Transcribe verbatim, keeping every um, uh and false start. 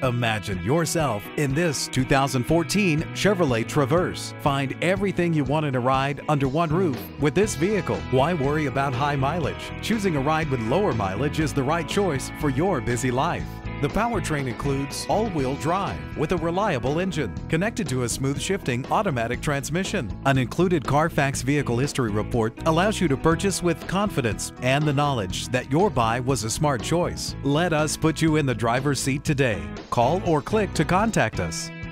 Imagine yourself in this two thousand fourteen Chevrolet Traverse. Find everything you want in a ride under one roof with this vehicle. Why worry about high mileage? Choosing a ride with lower mileage is the right choice for your busy life. The powertrain includes all-wheel drive with a reliable engine connected to a smooth shifting automatic transmission. An included Carfax Vehicle History Report allows you to purchase with confidence and the knowledge that your buy was a smart choice. Let us put you in the driver's seat today. Call or click to contact us.